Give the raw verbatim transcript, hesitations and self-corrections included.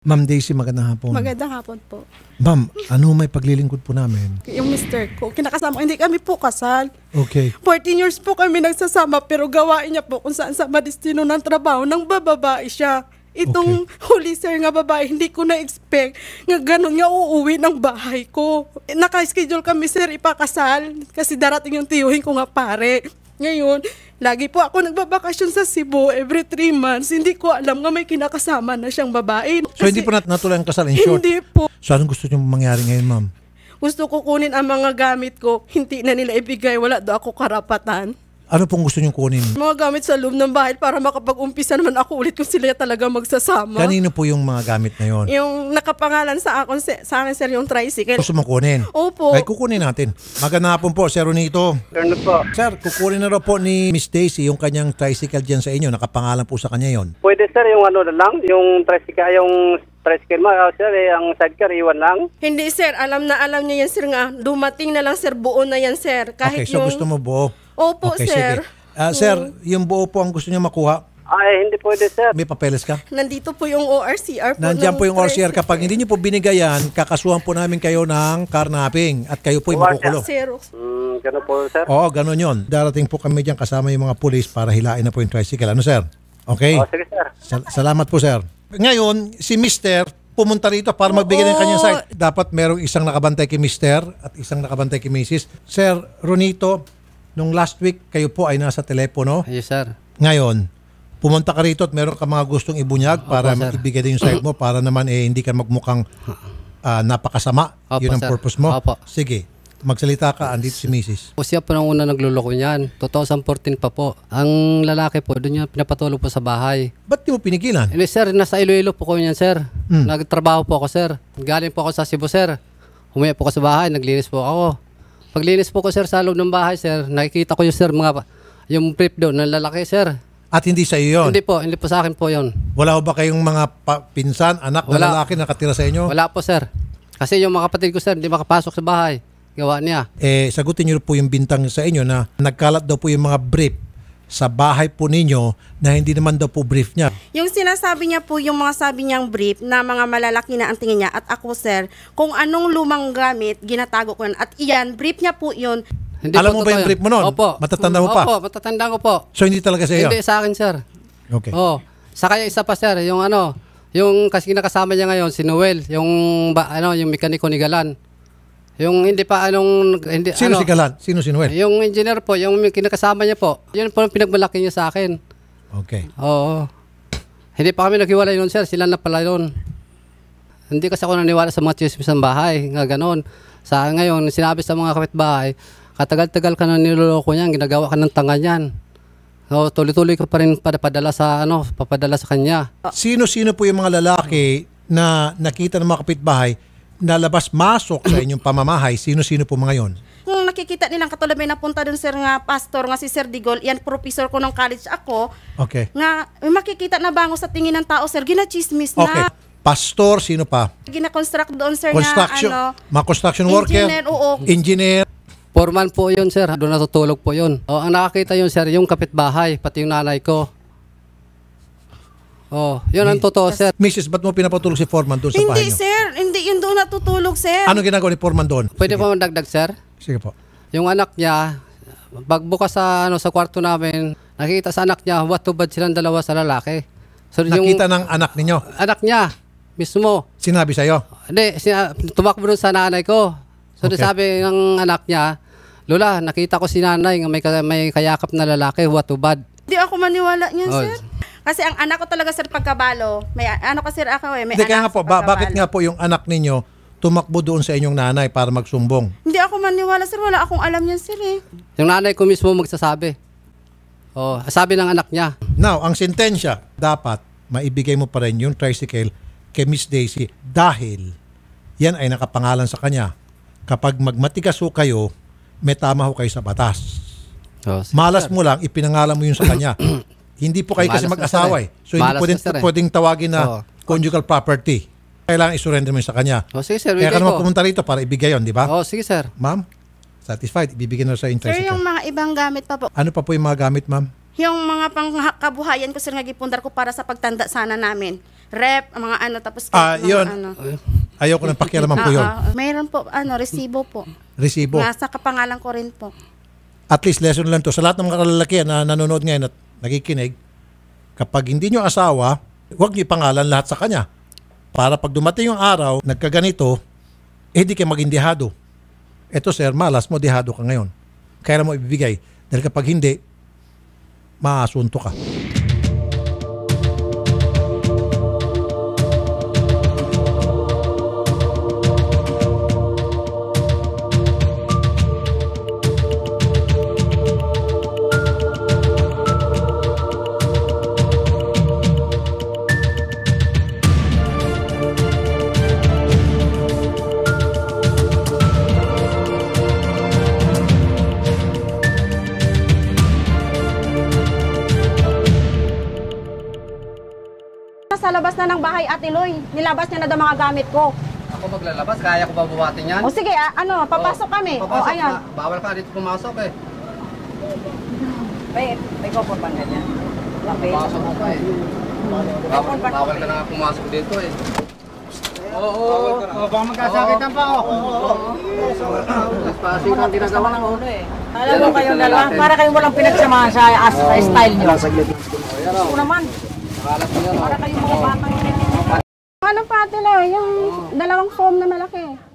Ma'am Daisy, magandang hapon. Magandang hapon po. Ma'am, ano may paglilingkod po namin? Yung mister ko, kinakasama, hindi kami po kasal. Okay. fourteen years po kami nagsasama pero gawain niya po kung saan sa madistino ng trabaho nang bababae siya. Itong okay. huli sir nga babae, hindi ko na-expect nga ganun nga uuwi ng bahay ko. Naka-schedule kami sir ipakasal kasi darating yung tiyuhin ko nga pare. Ngayon, lagi po ako nagbabakasyon sa Cebu every three months. Hindi ko alam nga may kinakasama na siyang babae. So hindi po nat natuloy ang kasal in short? Hindi po. So anong gusto niyo mangyari ngayon, ma'am? Gusto ko kunin ang mga gamit ko. Hindi na nila ibigay. Wala do ako karapatan. Ano pong gusto niyong kunin? Mga gamit sa loob ng bahay para makapag-umpisa naman ako ulit kung sila talaga magsasama. Kanino po yung mga gamit na yon? Yung nakapangalan sa akin, sa akin sir, yung tricycle. Gusto mong kunin? Opo. Ay, kukunin natin. Magandang hapon po, Sir Ronito. Sir, ano po? Sir, kukunin na raw po ni Miss Daisy yung kanyang tricycle dyan sa inyo. Nakapangalan po sa kanya yon. Pwede sir, yung ano na lang, yung tricycle, yung tricycle mo, uh, sir, eh, ang sidecar, iwan lang. Hindi sir, alam na alam niya yan sir nga. Dumating na lang sir, buo na yan sir. Kahit okay, so yung... gusto mo buo? Opo, okay, sir. Sige. Uh, sir, yung buo po ang gusto niya makuha? Ay, hindi pwede sir. May papeles ka? Nandito po yung O R C R po. Nandiyan po yung O R C R. Kapag hindi niyo po binigayan, kakasuhan po namin kayo ng carnapping at kayo po ay makukulong. Zero. Hmm, gano'n po sir? Oo, gano'n yun. Darating po kami dyan kasama yung mga pulis para hilain na po yung tricycle. Ano sir? Okay? Oh, sige sir. Sal- salamat po sir. Ngayon, si Mister pumunta rito para magbigay ng kanyang site. Dapat merong isang nakabantay kay Mister at isang nakabantay kay Missus Sir Ronito, nung last week kayo po ay nasa telepono. Yes sir. Ngayon, pumunta ka rito at meron ka mga gustong ibunyag para Opo, ibigay din yung site mo para naman eh hindi ka magmukhang uh, napakasama. Opo, Yun ang sir. purpose mo. Opo. Sige, magsalita ka. Andito si Missus O siya po nang una nagluloko niyan. twenty fourteen pa po. Ang lalaki po, doon niya pinapatulog po sa bahay. Ba't di mo pinigilan? Hindi sir, nasa Iloilo po ko niyan sir. Hmm. Nagtrabaho po ako sir. Galing po ako sa Cebu sir. Umuwi po ako sa bahay, naglinis po ako. Paglinis po ko sir sa loob ng bahay sir, nakikita ko yung sir mga yung brief doon ng lalaki sir. At hindi sa iyo yun? Hindi po, hindi po sa akin po yun. Wala ba kayong mga pa- pinsan, anak na Wala. lalaki nakatira sa inyo? Wala po sir. Kasi yung mga kapatid ko sir, hindi makapasok sa bahay. Gawa niya. Eh, sagutin niyo po yung bintang sa inyo na nagkalat daw po yung mga brief sa bahay po ninyo na hindi naman daw po brief niya. Yung sinasabi niya po, yung mga sabi niyang brief na mga malalaki na ang tingin niya at ako sir, kung anong lumang gamit, ginatago ko yun. At iyan, brief niya po yun. Hindi Alam mo po ba totoo yung yun. brief mo nun? Opo. Matatanda mo pa? Opo, matatanda ko po. So hindi talaga sa iyo? Hindi sa akin sir. Okay. Oh, sa kaya isa pa sir, yung ano, yung kasi nakasama niya ngayon si Noel, yung ba, ano, yung mekaniko ni Galan. Yung hindi pa anong hindi Sino ano, si Galan? Sino si Noel? Yung engineer po, yung kinakasama niya po. Yun po ang pinagmalaki niya sa akin. Okay. Oo. Hindi pa kami naghiwalay noon sir, sila na pala noon. Hindi kasi ako naniwala sa mga chismis ng bahay, nga ganoon. Sa ngayon, sinabi sa mga kapitbahay, katagal-tagal ka na niloloko niyan, ginagawa ka ng tanga niyan. So, tuloy-tuloy ko pa rin padala sa ano, papadala sa kanya. Sino-sino po yung mga lalaki na nakita ng mga kapitbahay na labas-masok sa inyong pamamahay? Sino-sino po mga yon? Kung nakikita nilang katulad may napunta dun sir nga pastor nga si Sir Digol, yan professor ko ng college ako, Okay. nga may makikita na bango sa tingin ng tao sir, ginachismis Okay. na. Pastor, sino pa? Gina-construct doon sir Construction, na ano, mga construction worker? engineer, oo. Engineer. Foreman po yun sir, doon natutulog po yun. O, ang nakakita yun sir, yung kapitbahay, pati yung nanay ko. Oh, yun ang totoo sir. Missus, ba't mo pinapatulog si Foreman doon sa Hindi bahay niyo? sir, hindi yun doon natutulog sir. Ano ginagawa ni Foreman doon? Pwede pa mandagdag sir? Sige po. Yung anak niya, pagbukas sa ano sa kwarto namin, nakita sa anak niya, what to bad silang dalawa sa lalaki. So, Nakita yung ng anak ninyo? anak niya mismo. Sinabi sa'yo? Hindi, sina, tumakbo doon sa nanay ko. So Okay. sabi ng anak niya, Lola, nakita ko si nanay may, may kayakap na lalaki, what to bad. Hindi ako maniwala niyan Oh. sir. Kasi ang anak ko talaga sir pagkabalo, may ano kasi ako eh, may Hindi, kaya nga anak po, sa ba- bakit pagkabalo. nga po yung anak ninyo tumakbo doon sa inyong nanay para magsumbong? Hindi ako maniwala sir, wala akong alam niyan sir eh. Yung nanay ko mismo magsasabi. Oh, sabi ng anak niya. Now, ang sentensya, dapat maibigay mo pa rin yung tricycle kay Miss Daisy dahil yan ay nakapangalan sa kanya. Kapag magmatigas ho kayo, may tama ho kayo sa batas. Oh, sige, Malas sir. mo lang, ipinangalan mo yun sa kanya. Hindi po kayo kasi Malas na, mag-asawa sir, eh. So hindi Malas pwedeng, na, sir, eh. pwedeng tawagin na Oo. conjugal property. Kailangan isurrender mo yun sa kanya. Oh, sige sir, Kaya ka bigay naman ko. pumunta rito para ibigay yun, di ba? Oh, sige sir. Ma'am, satisfied, ibibigay na sa yung Sir, yung tricycle. mga ibang gamit pa po. Ano pa po yung mga gamit, ma'am? Yung mga pangkabuhayan ko, sir, nga gipundar ko para sa pagtanda sana namin. Rep, mga ano, tapos Ah, mga yun. ano. Ayaw ko nang pakialaman po Ah, yun. ah, mayroon po, ano, resibo po. Resibo. Nasa kapangalan ko rin po. At least lesson lang to sa lahat ng mga kalalakihan na nanonood ngayon at nakikinig, kapag hindi nyo asawa, huwag nyo ipangalan lahat sa kanya. Para pag dumating yung araw, nagkaganito, eh di kayo maging dihado. Eto sir, malas mo, dihado ka ngayon. Kaya mo ibibigay. Dahil kapag hindi, maasunto ka. Sa labas na ng bahay, Ate Loy. Nilabas niya na daw mga gamit ko. Ako maglalabas, kaya ko ba buhatin yan? O sige, ah, ano, papasok kami. O Papasok ayan. na. Bawal ka dito pumasok eh. May, may kopor bang ganyan? Labi. Papasok mo pa eh. Bawal, bawal ka na nga pumasok dito eh. Oo, oo, oo. Baka magkasakitan pa ako. Passing ang ginagawa ng ulo eh. Alam mo kayong dalawa, para kayong walang pinagsamahan sa, as, sa style nyo. Ako naman. Para kayong mga batang Ano pa, Ate Loy? Yung dalawang foam na malaki.